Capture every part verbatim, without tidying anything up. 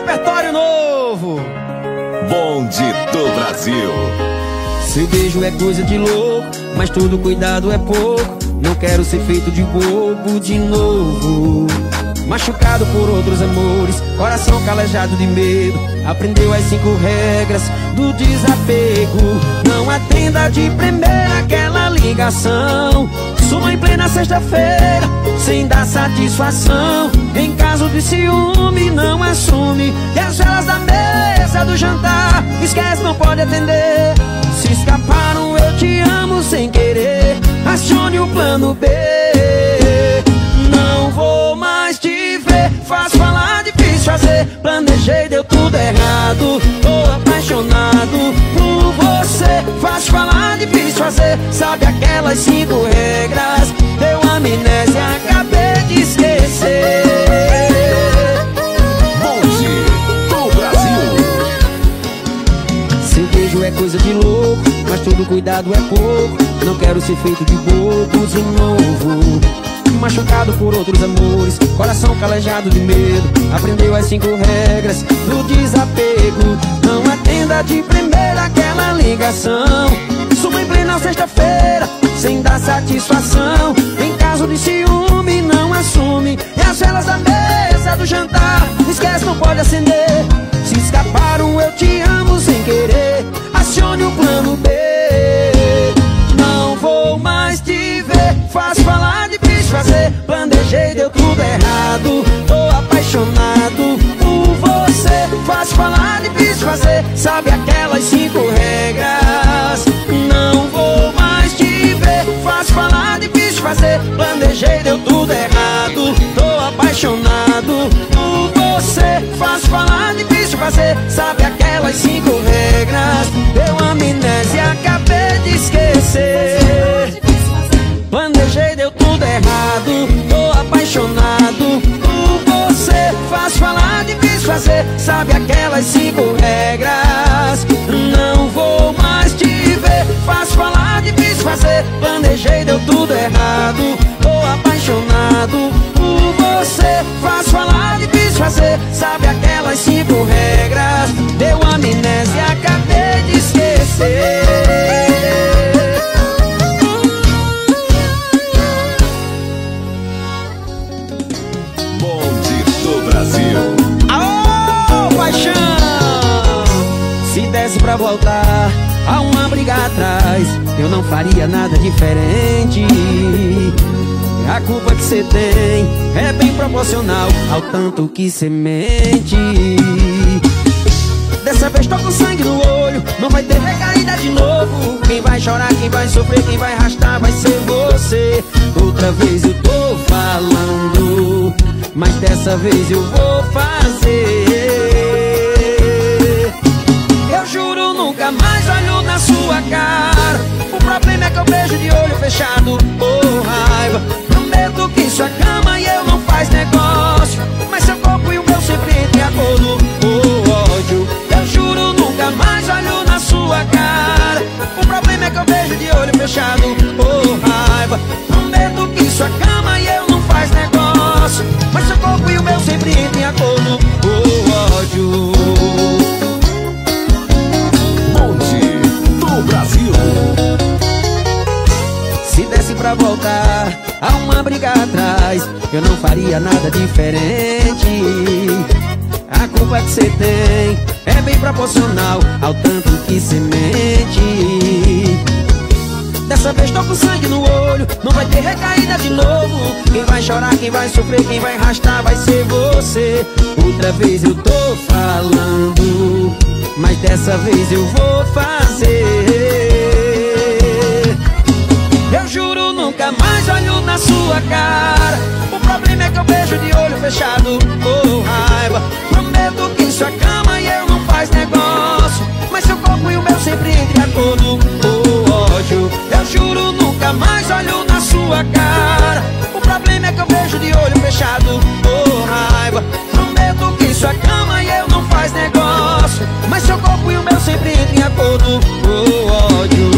repertório novo. Bonde do Brasil. Seu beijo é coisa de louco, mas todo cuidado é pouco. Não quero ser feito de bobo de novo. Machucado por outros amores, coração calejado de medo. Aprendeu as cinco regras do desapego. Não atenda de primeira aquela ligação. Suma em plena sexta-feira, sem dar satisfação. Em caso de ciúme, não assume. E as velas da mesa do jantar, esquece, não pode atender. Se escaparam, eu te amo sem querer. Acione o plano B. Não vou mais te ver. Fácil falar, difícil fazer. Planejei, deu tudo errado. Tô apaixonado por você. Fácil falar, difícil fazer. Sabe aquelas cinco regras? Deu amnésia, acabei de esquecer. Bonde do Brasil. Seu beijo é coisa de louco, mas todo cuidado é pouco. Não quero ser feito de bobo de novo. Machucado por outros amores, coração calejado de medo. Aprendeu as cinco regras do desapego. Não atenda de primeira aquela ligação. Suma em plena sexta-feira, sem dar satisfação. Em caso de ciúme, não assume. E as velas da mesa do jantar, esquece, não pode acender. Se escaparam, eu te amo sem querer. Acione o plano B. Não vou mais te ver. Fácil falar, difícil fazer. Planejei, deu tudo errado. Tô apaixonado por você. Fácil falar, difícil fazer. Sabe aquelas cinco regras? Não vou mais te ver. Fácil falar, difícil fazer. Planejei, deu tudo errado. Tô apaixonado por você. Fácil falar, difícil fazer. Sabe aquelas cinco regras? Deu amnésia, acabei de esquecer. Planejei, deu tudo errado. Tô apaixonado por você. Fácil falar, difícil fazer. Sabe aquelas cinco regras? Não vou mais te ver. Fácil falar, difícil fazer. Planejei, deu tudo errado. Tô apaixonado por você. Fácil falar, difícil fazer. Sabe aquelas cinco regras? Deu amnésia, acabei de esquecer. Aô, paixão! Se desse pra voltar a uma briga atrás, eu não faria nada diferente. A culpa que cê tem é bem proporcional ao tanto que cê mente. Dessa vez tô com sangue no olho, não vai ter recaída de novo. Quem vai chorar, quem vai sofrer, quem vai arrastar vai ser você. Outra vez eu tô falando, mas dessa vez eu vou fazer. Eu juro, nunca mais olho na sua cara. O problema é que eu beijo de olho fechado. Oh, raiva, prometo que sua cama e eu não faz negócio, mas seu corpo e o meu sempre entre acordo. Oh, ódio, eu juro, nunca mais olho na sua cara. O problema é que eu beijo de olho fechado. Oh, raiva, prometo que sua cama e eu não faz negócio, mas seu corpo e o meu sempre entram em acordo. Oh, ódio. Bonde do Brasil. Se desse pra voltar a uma briga atrás, eu não faria nada diferente. A culpa que cê tem é bem proporcional ao tanto que cê mente. Dessa vez tô com sangue no olho, não vai ter recaída de novo. Quem vai chorar, quem vai sofrer, quem vai arrastar vai ser você. Outra vez eu tô falando, mas dessa vez eu vou fazer. Eu juro, nunca mais olho na sua cara. O problema é que eu beijo de olho fechado. Oh, raiva, prometo que sua cama e eu não faz negócio, mas seu corpo e o meu sempre entre acordo. Oh, ódio, eu juro, nunca mais olho na sua cara. O problema é que eu beijo de olho fechado. Oh, raiva, prometo que sua cama e eu não faz negócio, mas seu corpo e o meu sempre entre acordo. Oh, ódio.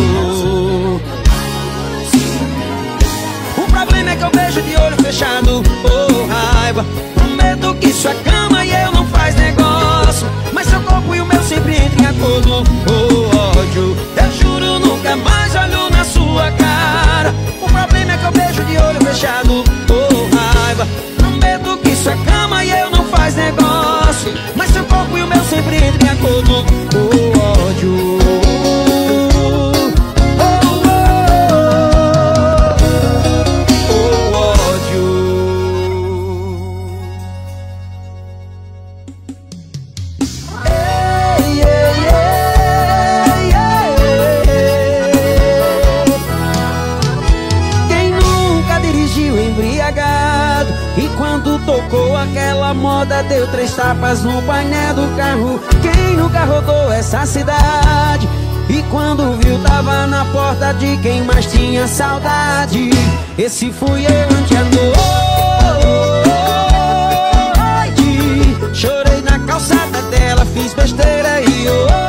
O problema é que eu beijo de olho fechado. Oh, raiva, prometo que negócio, mas seu corpo e o meu sempre entre em acordo. O ódio, tocou aquela moda, deu três tapas no painel do carro. Quem nunca rodou essa cidade e quando viu tava na porta de quem mais tinha saudade? Esse fui eu anteanoite. Chorei na calçada dela, fiz besteira e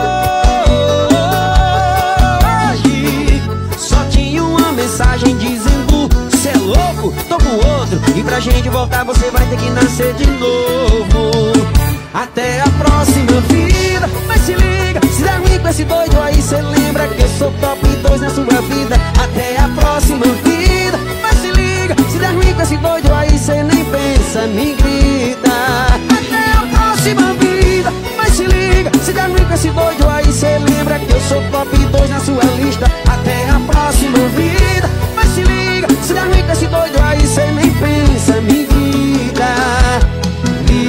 hoje só tinha uma mensagem dizendo: cê é louco, tô com outro, e pra gente voltar você vai ter que nascer de novo. Até a próxima vida, mas se liga, se der ruim com esse doido aí cê lembra que eu sou top dois na sua vida. Até a próxima vida, mas se liga, se der ruim com esse doido aí cê nem pensa, me grita. Até a próxima vida, mas se liga, se der ruim com esse doido aí cê lembra que eu sou top dois na sua lista. Até a próxima vida, mas se liga, se der ruim com esse doido aí cê nem pensa, me grita. Me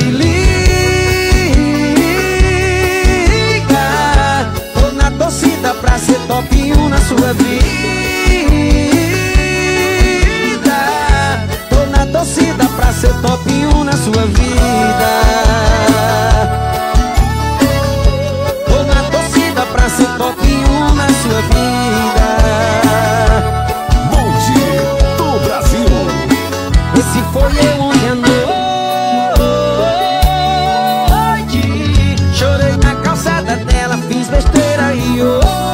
liga, tô na torcida pra ser top um na sua vida. Tô na torcida pra ser top um na sua vida. Tô na torcida pra ser top um na sua vida. Esse foi eu ontem à noite. Chorei na calçada dela, fiz besteira e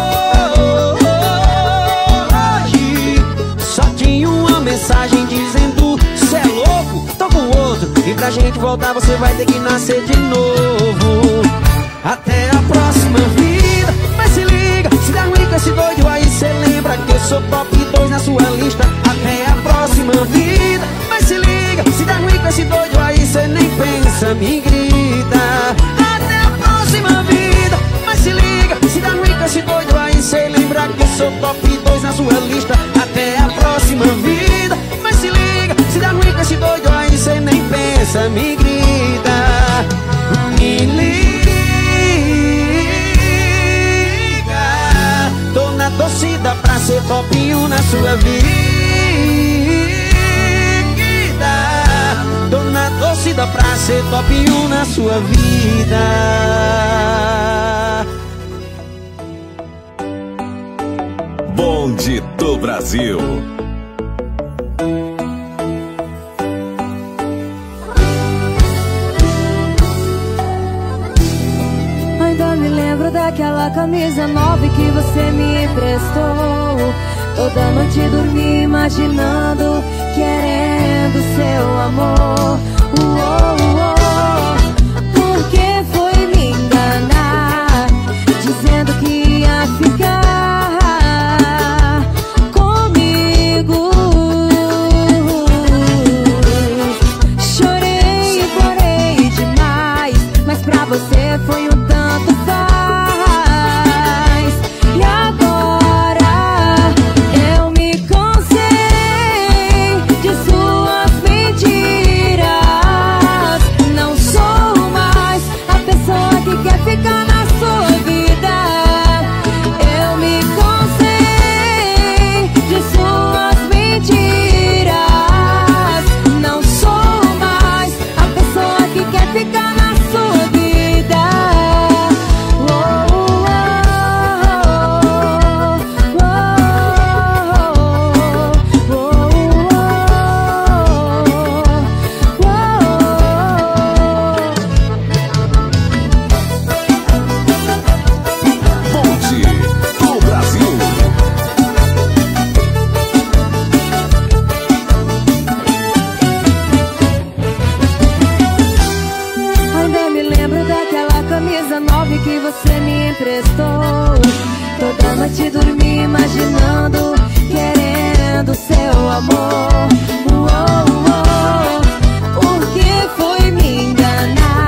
hoje só tinha uma mensagem dizendo: cê é louco, tô com outro, e pra gente voltar você vai ter que nascer de novo. Até a próxima vida, mas se liga, se der ruim com esse doido aí cê lembra que eu sou top dois na sua lista. Até a próxima vida, mas se liga, se der ruim com esse doido aí cê nem pensa, me grita. Até a próxima vida, mas se liga, se der ruim com esse doido aí cê lembra que eu sou top dois na sua lista. Até a próxima vida, mas se liga, se der ruim com esse doido aí cê nem pensa, me grita. Me liga, tô na torcida pra ser top um na sua vida. Tô na torcida pra ser top um na sua vida. Bonde do Brasil. Ainda me lembro daquela camisa nova que você me emprestou. Toda noite dormi imaginando, querendo seu amor. Uou, uou. Por que foi me enganar, dizendo que ia ficar comigo? Chorei e chorei demais, mas pra você foi um tanto faz. E agora eu me cansei de suas mentiras. Não sou mais a pessoa que quer ficar na sua vida. Eu me cansei de suas mentiras. Não sou mais a pessoa que quer ficar na sua vida. Oh, oh, oh, oh, Bonde do Brasil. Ainda me lembro daquela camisa nova que você me emprestou. Toda noite dormi imaginando, querendo seu amor. Uou, uou. Por que foi me enganar,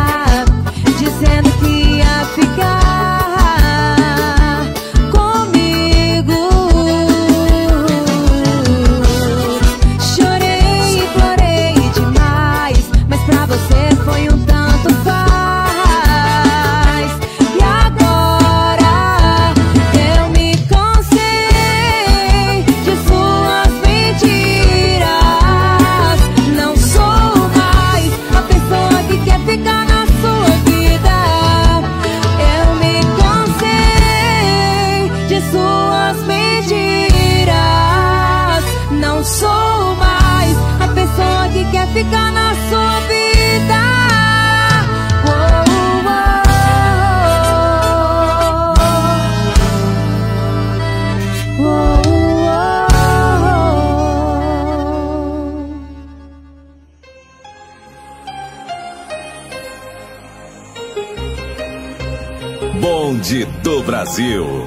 Bonde do Brasil.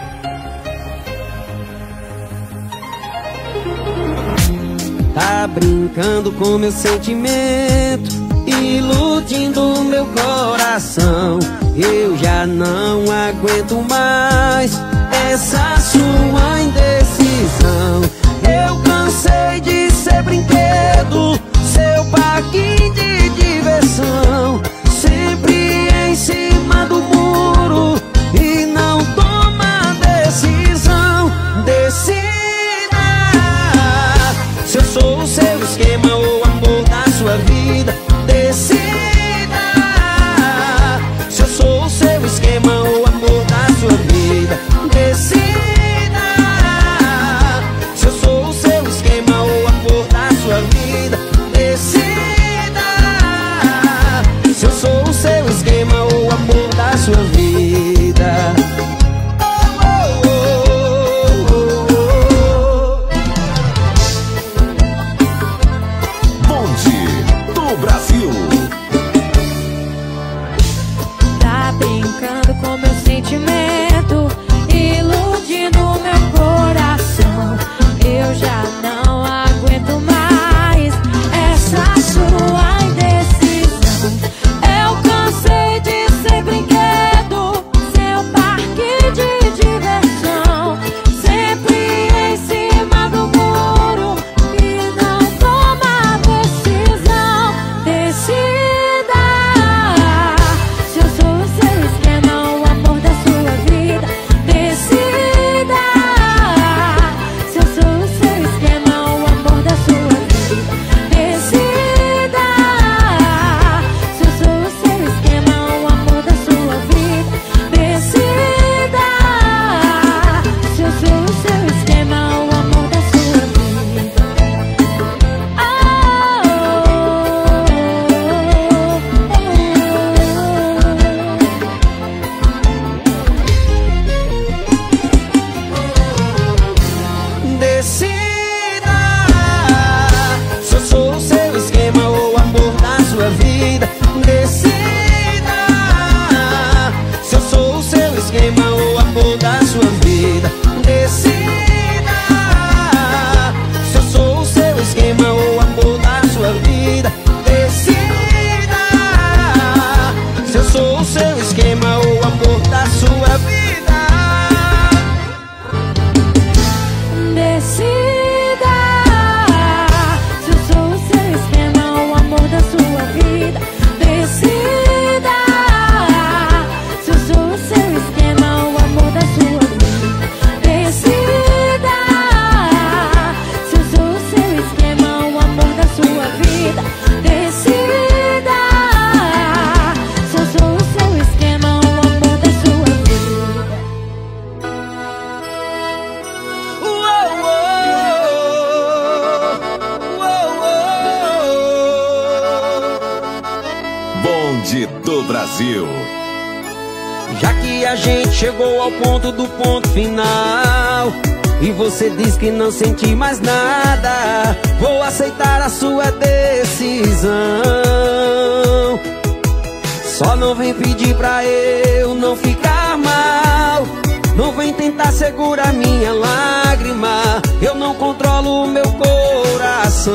Tá brincando com meu sentimento, iludindo meu coração. Eu já não aguento mais essa sua indecisão. Eu cansei de ser brinquedo, seu parquinho de diversão, sempre em cima do muro e não toma decisão. Decida se eu sou o seu esquema ou o amor da sua vida. Decida se eu sou o seu esquema ou o amor da sua vida. Decida se eu sou o seu esquema ou o amor da sua vida. Decida se eu sou o seu esquema ou o amor da sua vida. Com meu sentimento, iludindo meu coração. Eu já não aguento mais essa sua indecisão. Eu cansei de ser brinquedo, seu parque de diversão, sempre em cima do muro e não toma decisão. Decida se eu sou o seu esquema, do Brasil. Já que a gente chegou ao ponto do ponto final e você diz que não sente mais nada, vou aceitar a sua decisão. Só não vem pedir pra eu não ficar mal, não vem tentar segurar minha lágrima. Eu não controlo o meu coração.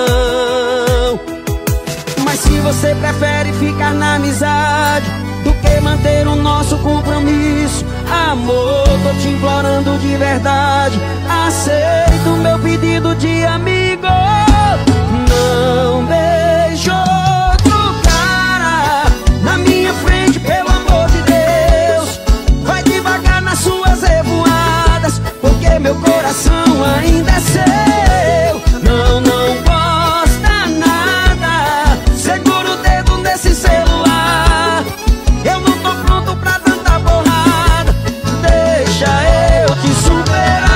Mas se você prefere ficar na amizade do que manter o nosso compromisso, amor, tô te implorando de verdade, aceita o meu pedido de amigo. Não beije outro cara na minha frente, pelo amor de Deus. Vai devagar nas suas revoadas, porque meu coração ainda é seu. Não, não gosta nada, segura o dedo nesse celular. Eu não tô pronto pra tanta porrada, deixa eu te superar.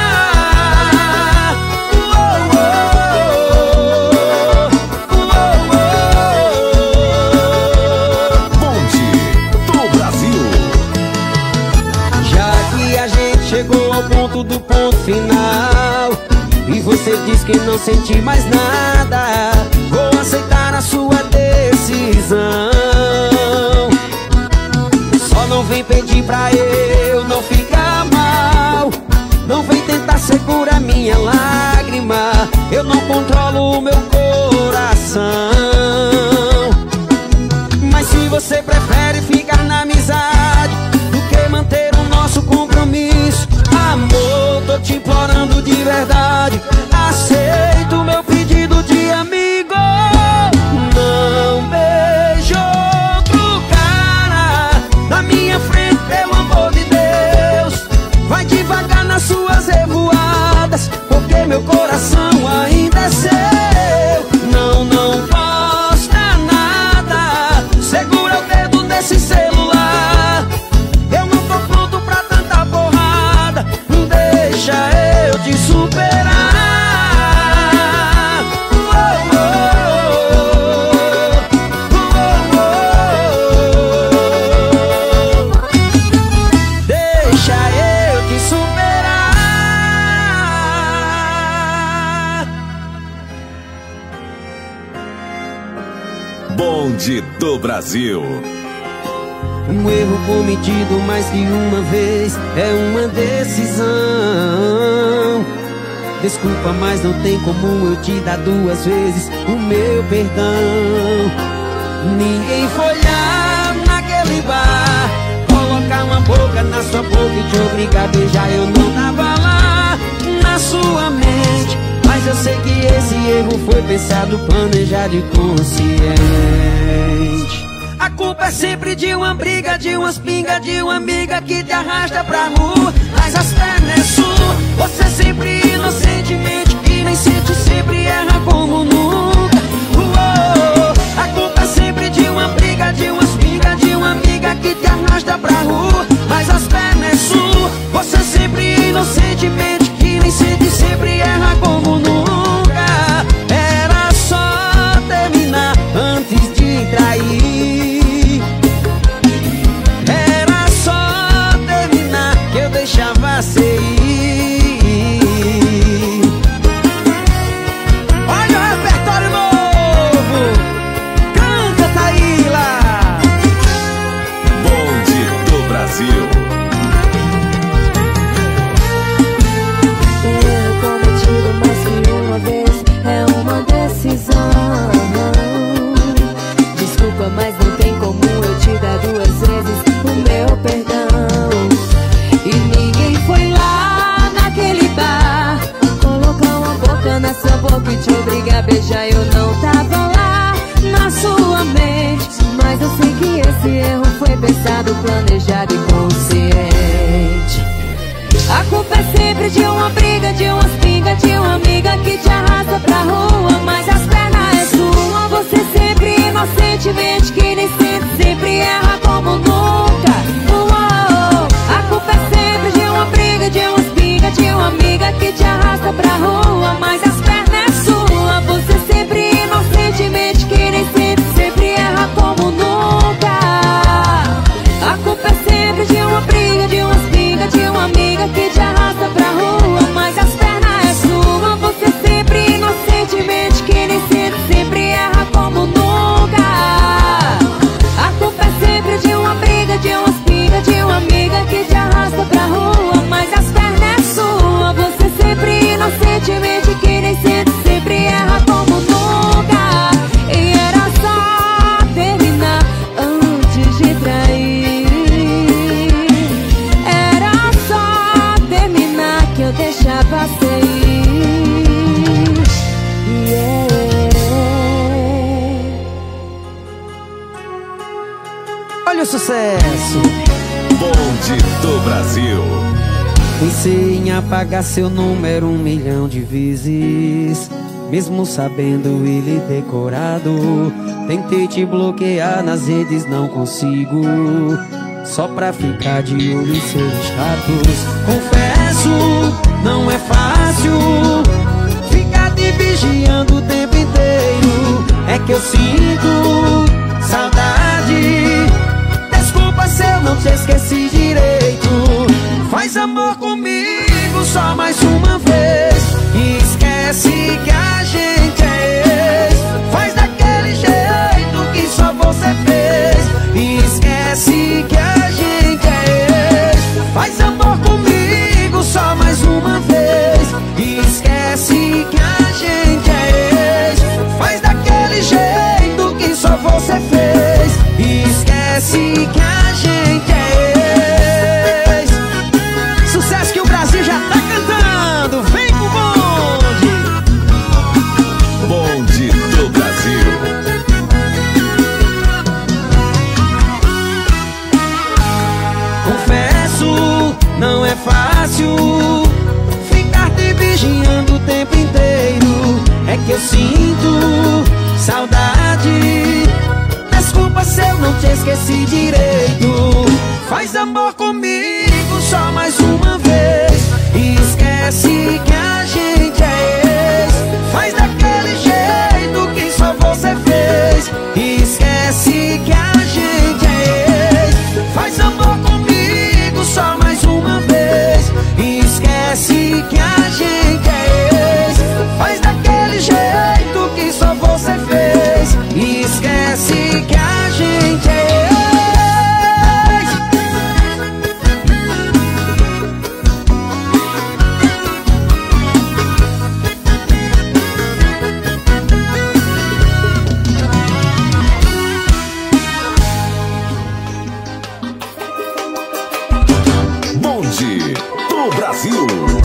Oh, oh, oh, oh, oh. Bonde do Brasil. Já que a gente chegou ao ponto do ponto final e você diz que não sente mais nada, vou aceitar a sua decisão. Só não vem pedir assim pra eu não ficar mal. Não vem tentar segurar minha lágrima, eu não controlo o meu coração. Mas se você prefere ficar na amizade do que manter o nosso compromisso, amor, tô te implorando de verdade, aceita o meu pedido de amigo. Não beije outro cara na minha frente, pelo amor de Deus. Vai devagar nas suas revoadas, porque meu coração ainda é seu. Não, não posta nada, segura o dedo desse celular. Eu não tô pronto pra tanta porrada, deixa eu te superar. Oh, oh, oh, oh, oh. Deixa eu te superar. Bonde do Brasil. Um erro cometido mais que uma vez é uma decisão. Desculpa, mas não tem como eu te dar duas vezes o meu perdão. Ninguém foi lá naquele bar colocar uma boca na sua boca e te obrigar a beijar. Eu não tava lá na sua mente, mas eu sei que esse erro foi pensado, planejado e consciente. A culpa é sempre de uma briga, de umas pingas, de uma amiga que te arrasta pra rua, mas as pernas é sua. Você sempre inocentemente que nem sente, sempre erra como nunca. Uou, a culpa é sempre de uma briga, de umas pingas, de uma amiga que te arrasta pra rua, mas as pernas é sua. Você sempre inocentemente que nem sente, sempre erra como nunca. Era só terminar antes de trair. Deixava você ir. Olha o repertório novo, canta, Taíla. Bonde do Brasil. Erro cometido mais que uma vez é uma decisão. Desculpa, mas não tem como eu te dar duas vezes o meu perdão. E ninguém foi lá naquele bar colocar uma boca na sua boca e te obrigar a beijar. Eu não tava lá na sua mente, mas eu sei que esse erro foi pensado, planejado e consciente. A culpa é sempre de uma briga, de umas pingas, de uma amiga que te arrasta pra rua, mas as pernas é sua. Você sempre inocentemente que nem sente, sempre erra como nunca. Uou, a culpa é sempre de uma briga, de umas pingas, de uma amiga que te arrasta pra rua, mas as pernas é sua. Você sempre inocentemente que nem sente, sempre erra como nunca. A culpa é sempre de uma briga, de umas pingas, de uma amiga que te arrasta pra rua, mas as pernas é sua. Você sempre inocentemente que nem sente, sempre erra como nunca. A culpa é sempre de uma briga, de umas pingas, de uma amiga que te arrasta pra rua, mas as pernas é sua. Você sempre inocentemente que nem sente, sempre erra como nunca. E era só terminar antes de trair. Era só terminar que eu deixava você ir. Yeah. Olha o sucesso. Bonde do Brasil. Pensei em apagar seu número um milhão de vezes, mesmo sabendo ele decorado. Tentei te bloquear nas redes, não consigo, só pra ficar de olho em seus status. Confesso, não é fácil ficar te vigiando o tempo inteiro. É que eu sinto saudade. Desculpa se eu não te esqueci direito. Faz amor comigo só mais uma vez e esquece que a gente é ex. Faz daquele jeito que só você fez e esquece que a gente é e esquece que a gente é ex. Sucesso que o Brasil já tá cantando. Vem com o bonde. Bonde do Brasil. Confesso, não é fácil ficar te vigiando o tempo inteiro. É que eu sinto saudade. Desculpa se eu não te esqueci direito. Faz amor comigo só mais uma vez e esquece que a gente é ex. Faz daquele jeito que só você fez e esquece que a gente é ex. Faz amor comigo só mais uma vez e esquece que a gente é ex. Faz daquele jeito que só você fez e esquece que a gente é ex. Bonde do Brasil.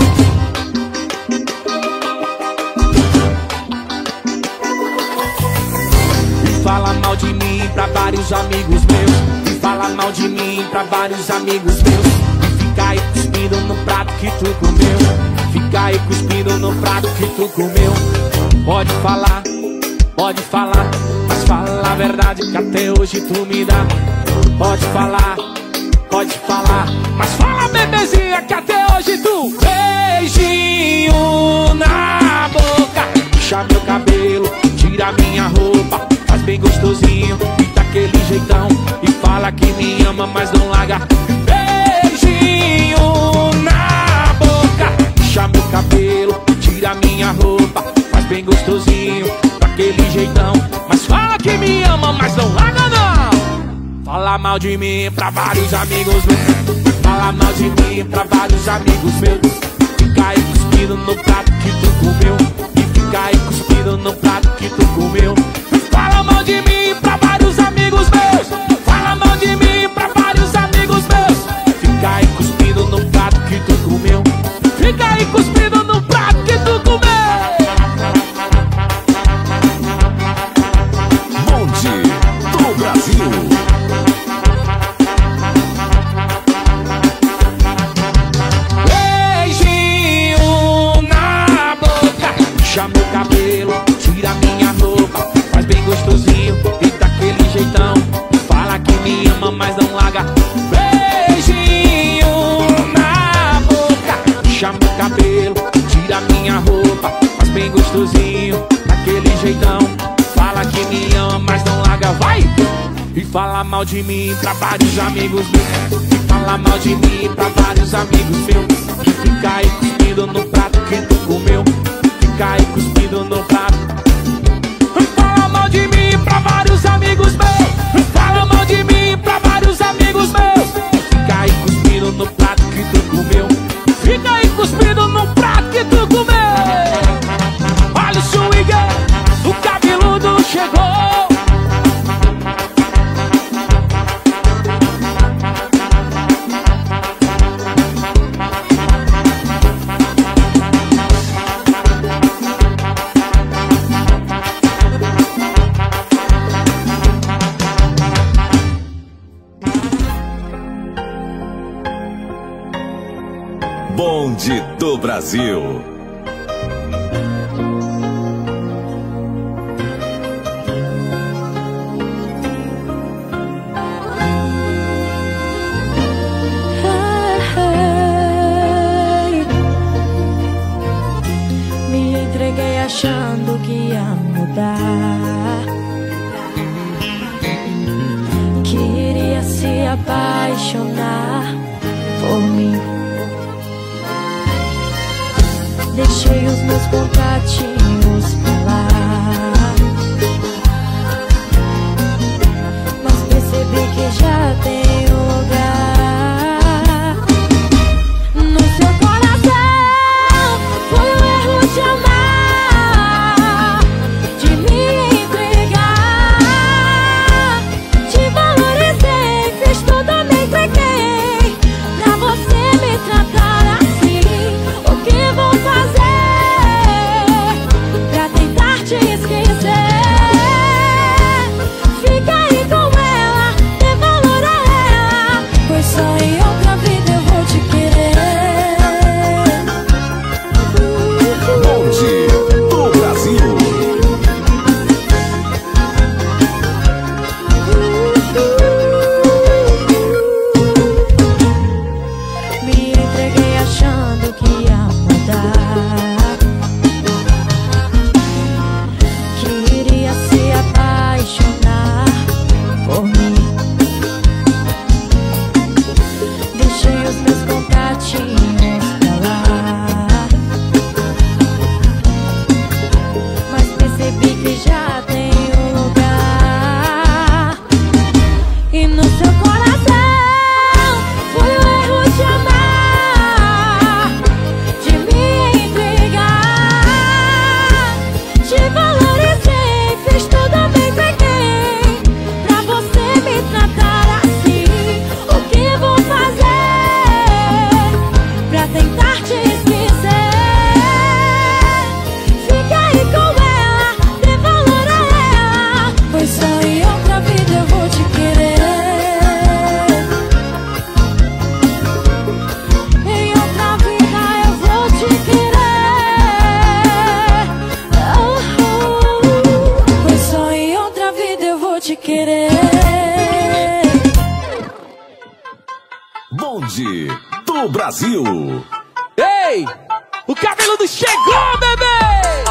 Fala mal de mim pra vários amigos meus. E fala mal de mim pra vários amigos meus. E fica aí cuspindo no prato que tu comeu. Fica aí cuspindo no prato que tu comeu. Pode falar, pode falar, mas fala a verdade que até hoje tu me dá. Pode falar, pode falar, mas fala, bebezinha, que até hoje tu. Beijinho na boca, puxa meu cabelo, tira minha roupa, faz bem gostosinho e daquele jeitão. E fala que me ama, mas não larga. Beijinho na boca, puxa meu cabelo, tira minha roupa, faz bem gostosinho, daquele jeitão. Mas fala que me ama, mas não larga não. Fala mal de mim pra vários amigos meus. Fala mal de mim pra vários amigos meus. Fica aí cuspindo no prato que tu comeu. E fica aí cuspindo no prato que tu comeu. Fala mal de mim pra vários amigos meus. Fala mal de mim pra vários amigos meus. Fica aí cuspindo no prato que tu comeu. Fica aí cuspindo no prato que tu comeu. Bonde do Brasil. Puxa meu cabelo, tira minha roupa, faz bem gostosinho e daquele jeitão. Fala que me ama, mas não larga. Beijinho na boca, puxa meu cabelo, tira minha roupa, faz bem gostosinho, daquele jeitão. Fala que me ama, mas não larga, vai! E fala mal de mim pra vários amigos meus. E fala mal de mim pra vários amigos meus. E fica aí cuspindo no prato que tu comeu. Fica aí cuspido no prato. Fala mal de mim pra vários amigos meus. Fala mal de mim pra vários amigos meus. Fica aí cuspido no prato que tu comeu. Fica aí cuspido no prato que tu comeu. Olha o swing, o cabeludo chegou. Bonde do Brasil. Me entreguei achando que ia mudar, que iria se apaixonar por mim. Deixei os meus contatinhos pra lá, mas percebi que já tem lugar no seu coração. Foi o erro de amar, de me entregar, de querer. Bonde do Brasil. Ei, o cabeludo chegou, bebê!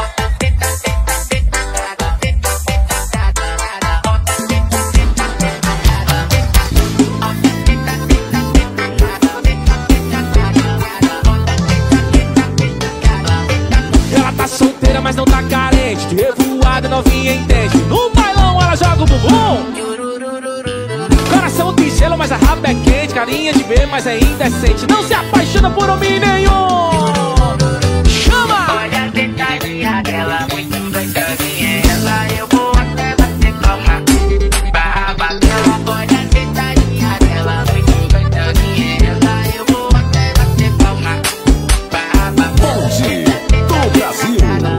Ela tá solteira, mas não tá carente. De revoada, novinha entende. No bailão ela joga o bumbum. Coração de gelo, mas a raba é quente. Carinha de ver, mas é indecente. Não se apaixona por homem nenhum. Chama! Olha a tentadinha dela, muito gostosinha. Ela eu vou até bater palma. Barra batela, olha a tentadinha dela, muito gostosinha. Ela eu vou até bater palma. Barra batela. Bonde do Brasil.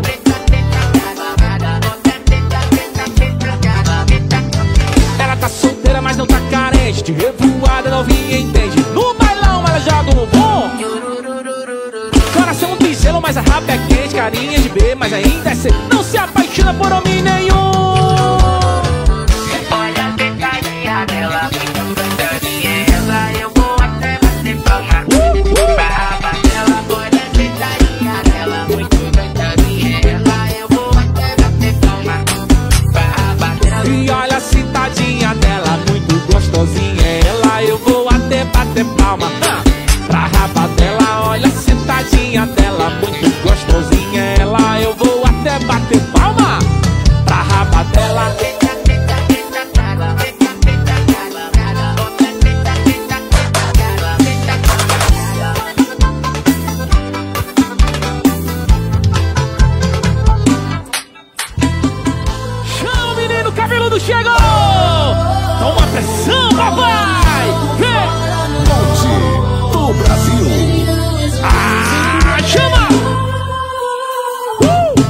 Ela tá solteira, mas não tá carente. De revoada, novinha entende. No bailão ela joga o bumbum. Coração de gelo, mas a raba é quente. Carinha de B, mas ainda é cedo. Não se apaixona por homem nenhum. Olha a tentadinha dela, muito gostosinha. Ela eu vou até bater palma. Barra batela, olha a tentadinha dela, muito gostosinha. Ela eu vou até bater palma. Barra batela. E olha a citadinha dela, muito gostosinha. Ela eu vou até bater palma. Ah, pra raba dela, olha a citadinha dela, muito gostosinha. Ela eu vou até bater palma. Pra raba dela. Chama, menino, cabeludo chegou! Toma pressão, papai! Vem! Bonde do Brasil. Ah, chama! Uh!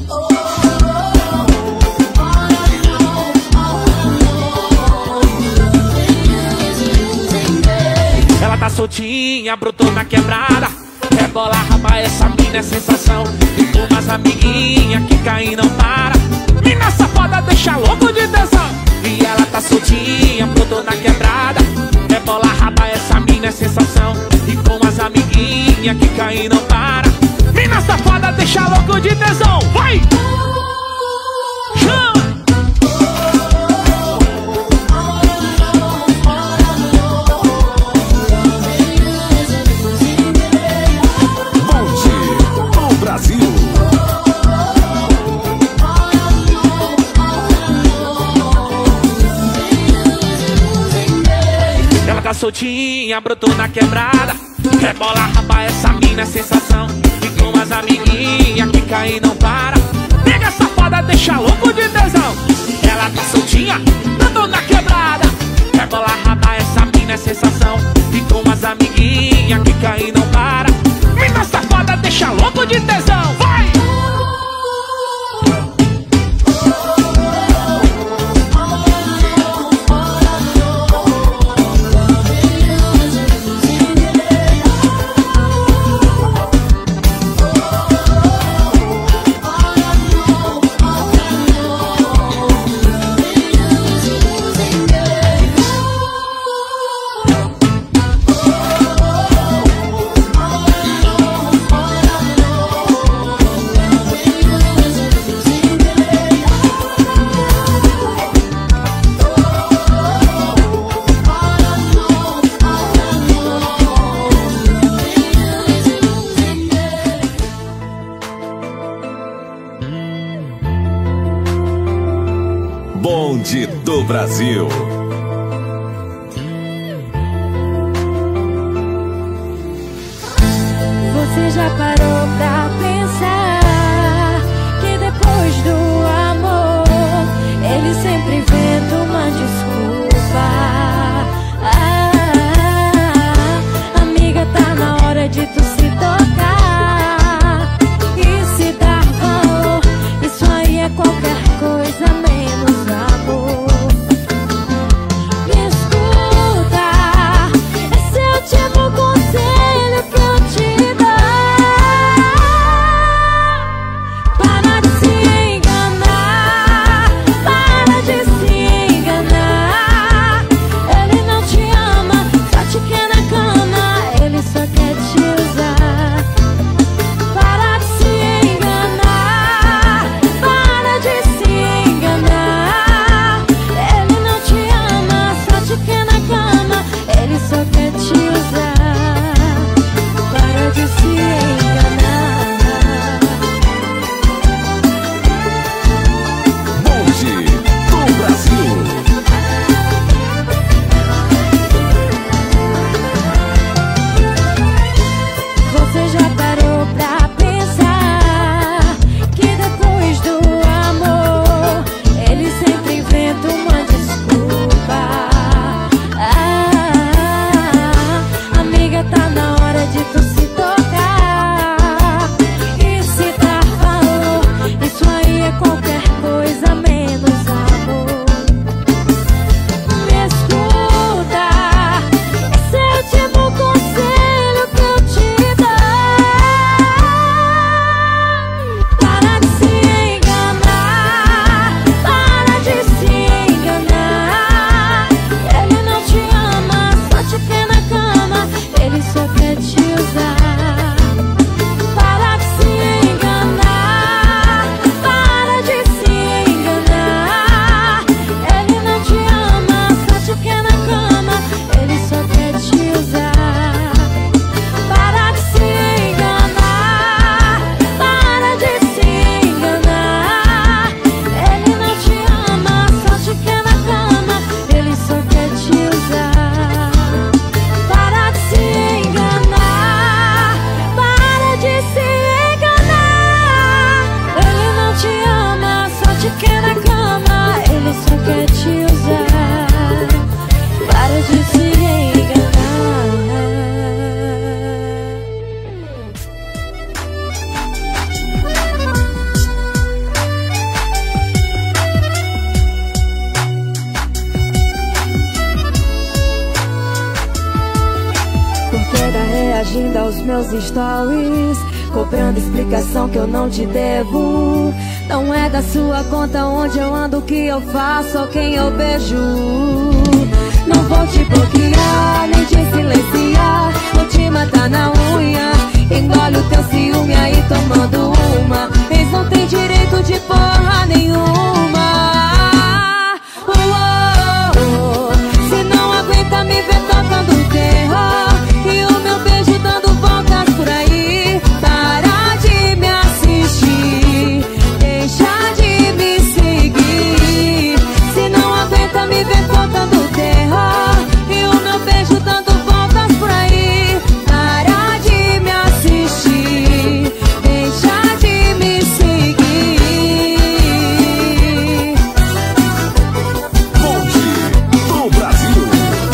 Ela tá soltinha, brotou na quebrada. Rebola, raba, essa mina é sensação. E com umas amiguinhas que caem e não para. Mina safada deixa louco de tesão. E ela tá soltinha, brotou na quebrada. Rebola, raba, essa mina é sensação. E com as amiguinhas que caem e não para. Mina safada deixa louco de tesão. Vai! Chama! Bonde do Brasil. Ela tá soltinha, brotou na quebrada. Rebola, raba, essa mina é sensação. E com as amiguinhas que caem e não para. Pega safada, deixa louco de tesão. Ela tá soltinha, brotou na quebrada. Rebola, raba, essa mina é sensação. E com as amiguinhas que caem e não para. Mina safada, deixa louco de tesão. Vai! Bonde do Brasil. Você já parou pra pensar que depois do amor ele sempre inventa uma desculpa? Ah, amiga, tá na hora de tu se tocar e se dar valor. Isso aí é qualquer coisa menos amor. Me escuta, esse é o tipo conselho que eu te dou. reagindo aos meus stories, cobrando explicação que eu não te devo. Não é da sua conta onde eu ando, o que eu faço ou quem eu beijo. Não vou te bloquear, nem te silenciar, vou te matar na unha. Engole o teu ciúme aí tomando uma. Eles não tem direito de porra nenhuma. Oh, oh, oh. Se não aguenta me ver tocando terror e o meu beijo dando voltas por aí, para de me assistir, deixa de me seguir. Se não aguenta me ver tocando terror e o meu beijo dando voltas por aí, para de me assistir, deixa de me seguir. Bonde do Brasil.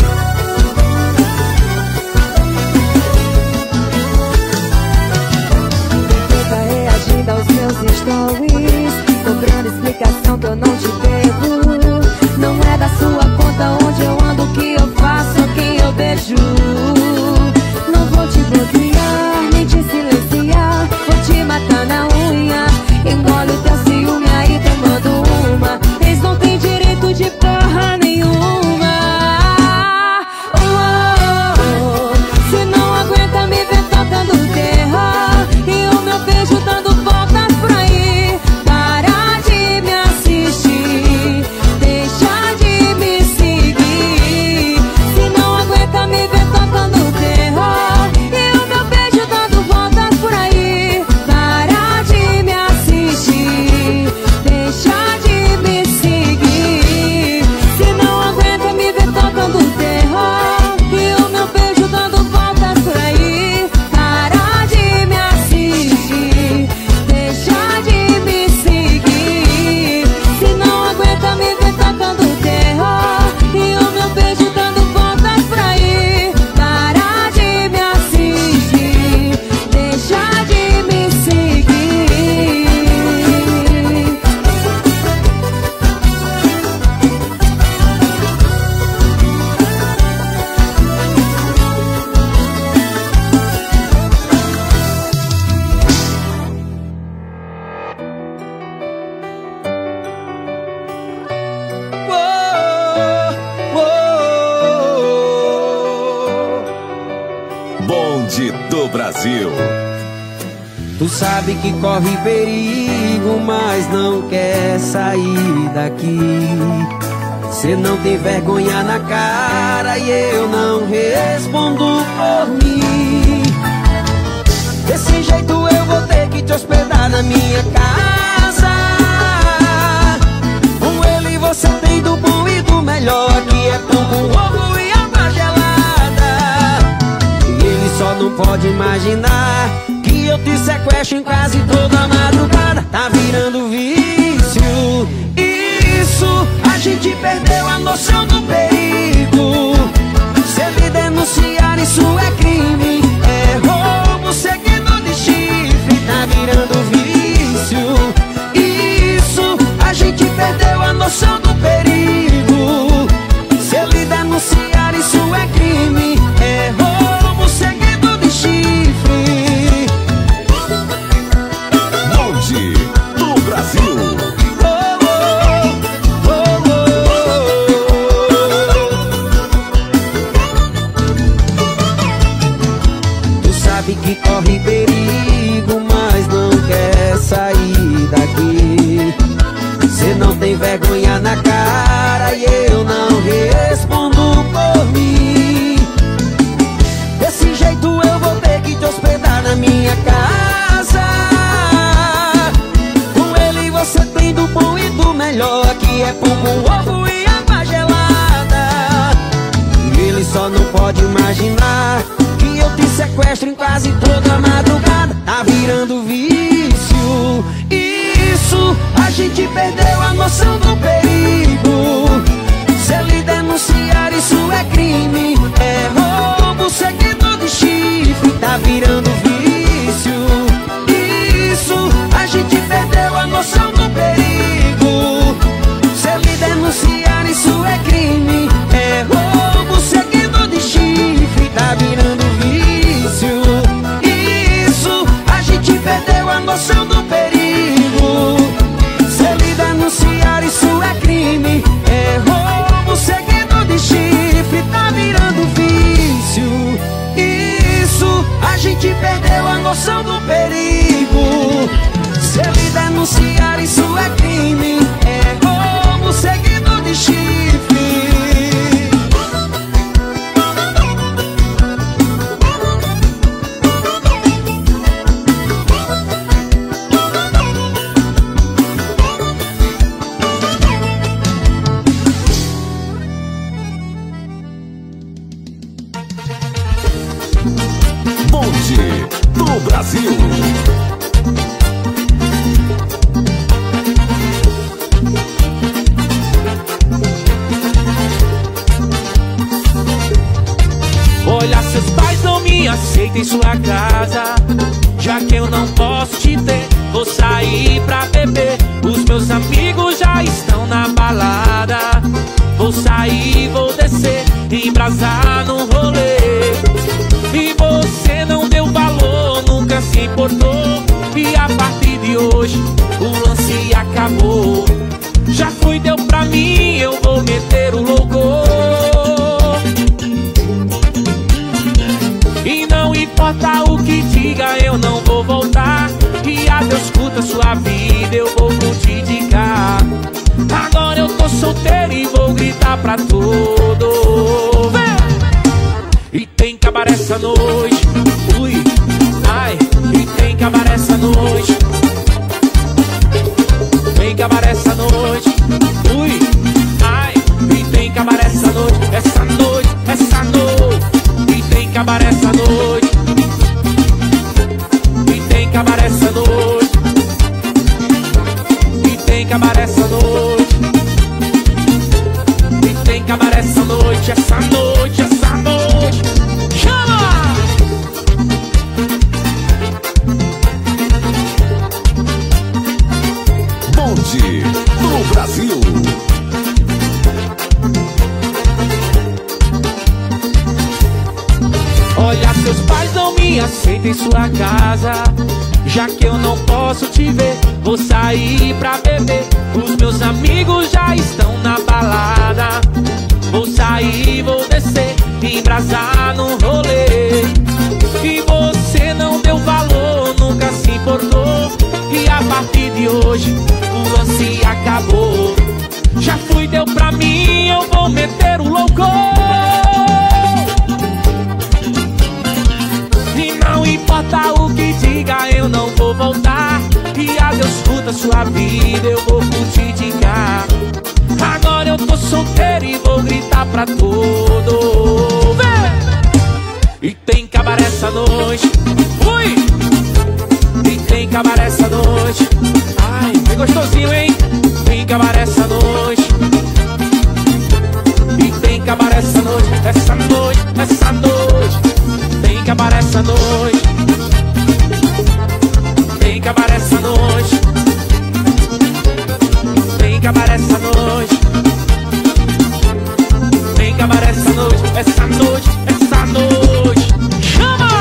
Fica reagindo aos meus stories, cobrando explicação que eu não te devo. Não é da sua conta onde eu ando, o que eu faço, quem eu beijo. Não vou te bloquear, nem te silenciar, vou te matar na unha. Engole o teu ciúme aí tomando uma. Eles não tem direito de porra nenhuma. Oh, oh, oh. Se não aguenta me ver tocando terror e o meu beijo dando voltas por aí, para de me assistir, deixa de me seguir. Se não aguenta me ver tocando terror e o meu beijo dando voltas por aí, para de me assistir, deixa de me seguir. Se não aguenta me ver tocando terror e o meu beijo dando voltas por aí, para de me assistir, deixa de me seguir. Se não aguenta me ver tocando terror e o meu beijo dando voltas por aí, para de me assistir, deixa de me seguir. Bonde do Brasil. Tu sabe que corre perigo, mas não quer sair daqui. Cê não tem vergonha na cara e eu não respondo por mim. Desse jeito eu vou ter que te hospedar na minha casa. Com ele você tem do bom e do melhor, que é pão com ovo e água gelada. E ele só não pode imaginar que eu te sequestro em quase toda madrugada. Tá virando vício. Isso, a gente perdeu a noção do perigo. Se ele denunciar, isso é crime. É roubo seguido de chifre. Tá virando vício. Isso, a gente perdeu a noção do perigo. Se ele denunciar, isso é crime. É roubo seguido de chifre. Bonde do Brasil. Que corre perigo, mas não quer sair daqui. Cê não tem vergonha na cara e eu não respondo por mim. Desse jeito eu vou ter que te hospedar na minha casa. Com ele você tem do bom e do melhor, que é pão com ovo e água gelada. E ele só não pode imaginar que eu te sequestro em quase toda madrugada. Tá virando vício. Isso, a gente perdeu a noção do perigo. Se ele denunciar, isso é crime. É roubo seguido de chifre. Tá virando vício. Isso, a gente perdeu a noção do perigo. Se ele denunciar, isso é crime. É roubo seguido de chifre. Tá virando vício. chifre tá virando vício. Isso, a gente perdeu a noção do perigo. Se ele denunciar, isso é crime. É roubo seguido de chifre. Bonde do Brasil. Olha, seus pais não me aceitam em sua casa. Já que eu não posso te ter, vou sair pra beber. Os meus amigos já estão na balada. Vou sair, vou descer, embrasar no rolê. E você não deu valor, nunca se importou. E a partir de hoje o lance acabou. Já fui, deu pra mim, eu vou meter o louco. E não importa o que diga, eu não vou voltar. E a Deus curta sua vida, eu vou curtir de cá. Agora eu tô solteiro e vou gritar pra todo. Vem! E tem cabaré essa noite. Ui, ai, e tem cabaré essa noite. Tem cabaré essa noite. Ui, ai, e tem cabaré essa noite. Essa noite, essa noite. E tem cabaré essa noite. E tem cabaré essa noite. E tem cabaré essa noite. E tem cabaré essa noite. Essa noite, essa noite. Chama! Bonde do Brasil. Olha, seus pais não me aceitam em sua casa. Já que eu não posso te ver, vou sair pra beber. Os meus amigos já estão na balada. Vou sair, vou descer, embrasar no rolê. E você não deu valor, nunca se importou. E a partir de hoje o lance acabou. Já fui, deu pra mim, eu vou meter o louco. E não importa o que diga, eu não vou voltar. E a Deus curta sua vida, eu vou curtir de cá. Agora eu tô solteiro e vou gritar pra todo. Vem! E tem cabaré essa noite. Ui! E tem cabaré essa noite. Ai, que gostosinho, hein? Tem cabaré essa noite. E tem cabaré essa noite. Essa noite, essa noite. Tem cabaré essa noite. Tem cabaré essa noite. Tem cabaré essa noite. Tem cabaré essa noite. Essa noite, essa noite. Chama!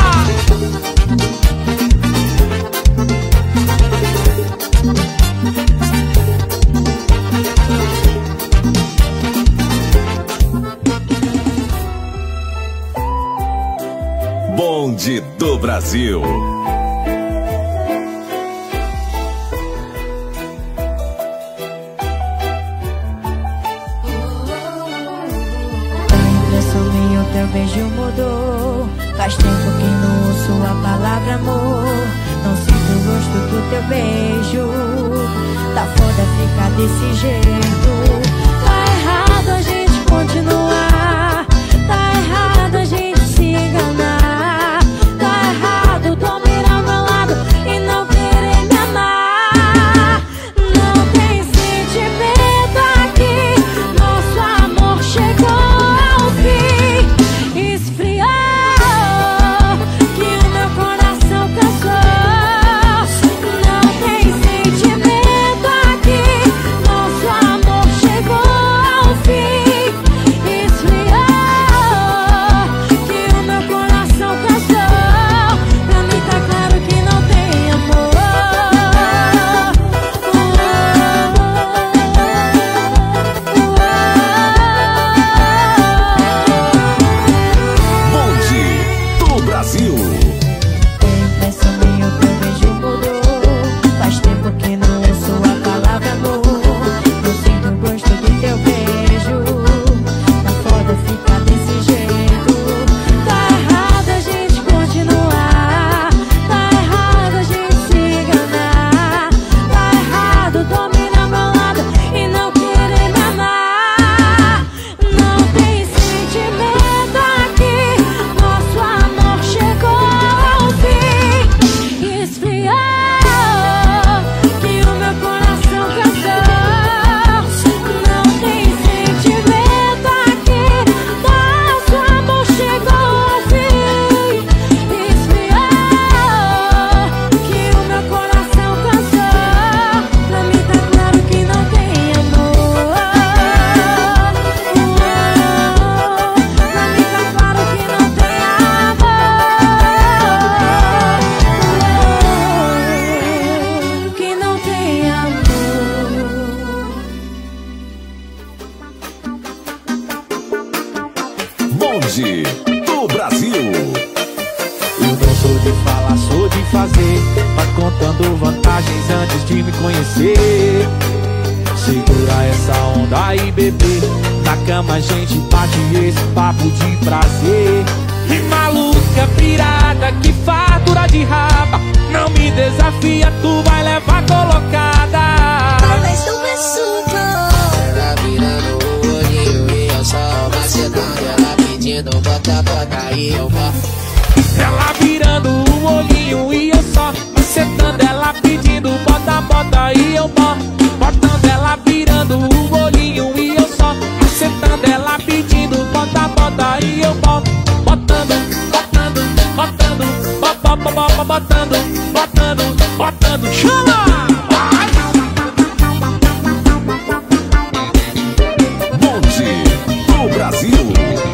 Bonde do Brasil. Teu beijo mudou. Faz tempo que não ouço a palavra amor. Não sinto o gosto do teu beijo. Tá foda ficar desse jeito. Tá errado a gente continuar. Tá errado a gente se enganar. Tá errado tu mirar ao meu lado e não querer me amar. Não tem sentimento aqui. Nosso amor chegou ao fim. Esfriou, que o meu coração cansou. Não tem sentimento aqui. Nosso amor chegou ao fim. Bonde do Brasil. Eu não sou de falar, sou de fazer. Vai contando vantagens antes de me conhecer. Segura essa onda aí, bebê. Na cama a gente bate esse papo de prazer. E maluca, pirada, que fartura de raba. Não me desafia, tu vai levar colocada. Talvez tu me suba. Ela virando o olhinho e eu só macetando. Ela pedindo bota, bota aí eu boto. Ela virando o olhinho e eu só macetando. Ela pedindo bota, bota e eu boto. Botando ela virando o olhinho e eu só macetando. Ela pedindo bota, bota e eu boto. Botando, botando, botando, botando, botando, botando, botando. Chama! Bonde do Brasil.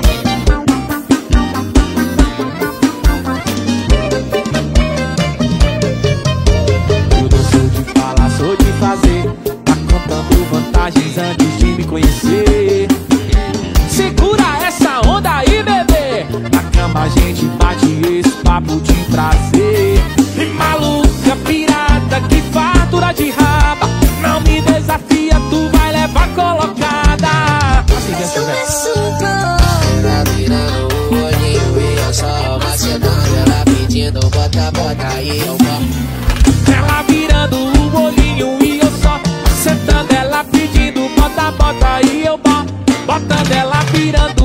Eu não sou de falar, sou de fazer. Tá contando vantagens antes de me conhecer. Segura essa onda aí, bebê. Na cama a gente bate esse papo de prazer. E maluca, pirada, que fartura de raba. Não me desafia, tu vai levar colocada. Assim dessa vez. Ela virando o olhinho e eu só macetando. Ela pedindo bota, bota aí eu boto. Ela virando o olhinho e eu só macetando. Ela pedindo bota, bota e eu boto. Botando ela virando